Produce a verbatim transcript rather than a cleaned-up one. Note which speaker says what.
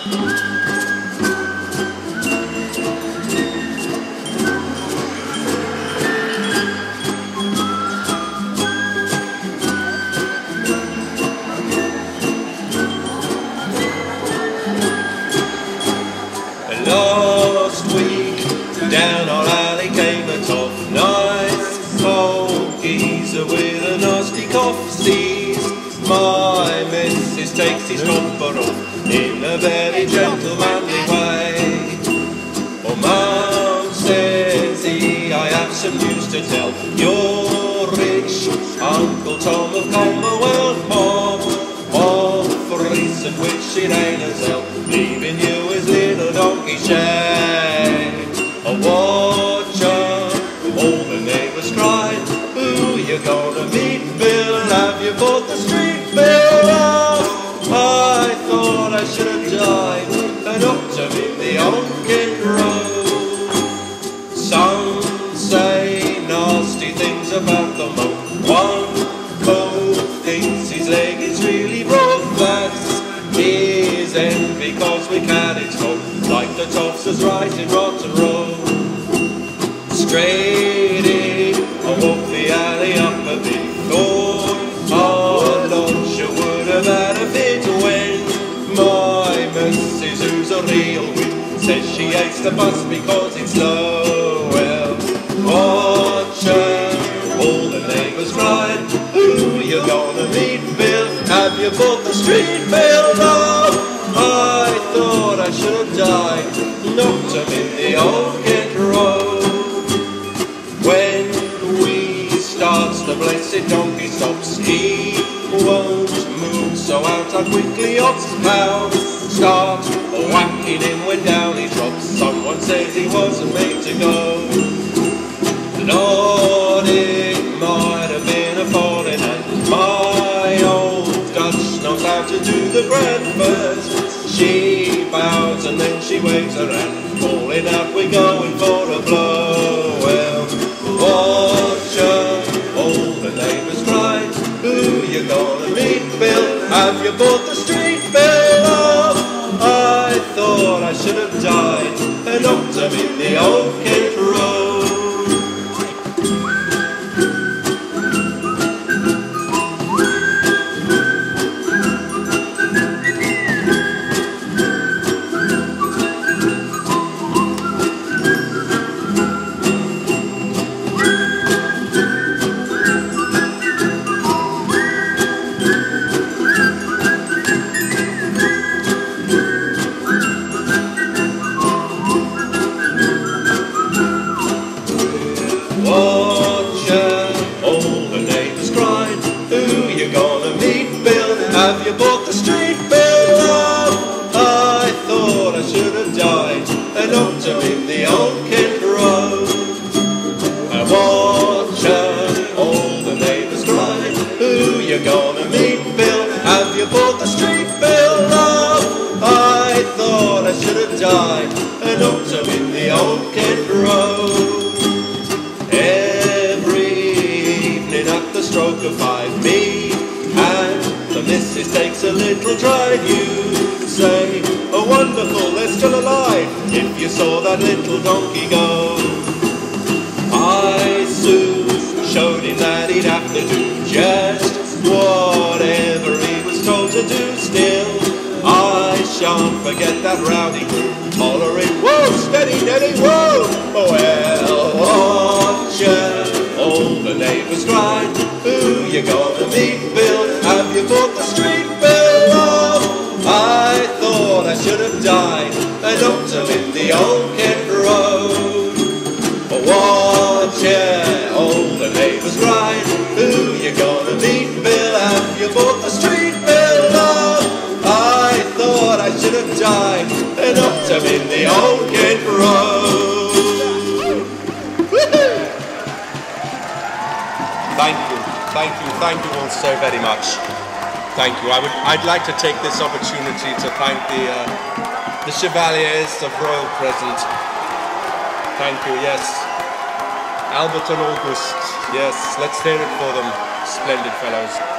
Speaker 1: Last week, down on alley came a tough, nice old geezer with a nasty cough. Sees my missus, takes his copper off in a very gentlemanly way. Oh, Mum, says he, I have some news to tell. You're rich, Uncle Tom of Commonwealth, Mom, of recent which it ain't as hell, leaving you his little donkey shag. Oh, watch out, all the neighbours cried, who you gonna meet, Bill? Have you bought the street, Bill? Oh, I thought I should have died and hooked him in the old Kent Road. Some say nasty things about the moat. One cove thinks his leg is really broke. That's his end because we can't explode like the Toffs right in Rotten Row. Straight in, I walk the alley up a bit. Thought our lunch would have had a fit when my missus, who's a real wit, says she hates the bus because it's low. Well, watch out, all the neighbours cried, who you gonna meet, Bill? Have you bought the street, Bill? No, I thought I should have died, knocked him in the old Kent Road. When we starts, the blessed donkey stops. He won't move, so out I quickly hops. How start whacking him when down he drops. Someone says he wasn't made to go. Lord, it might have been a falling hand. My old Dutch knows how to do the grand first. She bows and then she waves her hand, falling out, we're going for a blow. Well, watch out, all the neighbours cried, who you gonna meet, Bill? Have you bought the street, Bill? Oh, I thought I should have died and knocked him in the old Kent Road. Watch out, all the neighbours cried, who you gonna meet, Bill? Have you bought the street, Bill? Oh, I thought I should have died and knocked him in the old Kent Road. Watch out, all the neighbours cried, who you gonna meet, Bill? Have you bought the street, Bill? Oh, I thought I should have died and knocked him in the old Kent Road. Stroke of five, me and the missus takes a little drive. You say, oh wonderful, they're still alive, if you saw that little donkey go. I soon showed him that he'd have to do just whatever he was told to do. Still, I shan't forget that rowdy crew hollering, whoa, steady, steady, whoa. Oh well, watch out, all the neighbours cried, who you gonna meet, Bill? Have you bought the street, Bill? Oh, I thought I should have died and knocked him in the old Kent Road. Watch out, all the neighbours cried, who you gonna meet, Bill? Have you bought the street, Bill? Oh, I thought I should have died and knocked him in the old Kent Road. Thank you, thank you, thank you all so very much. Thank you. I would, I'd like to take this opportunity to thank the uh, the Chevaliers of Royal Present. Thank you. Yes, Albert and August. Yes, let's hear it for them, splendid fellows.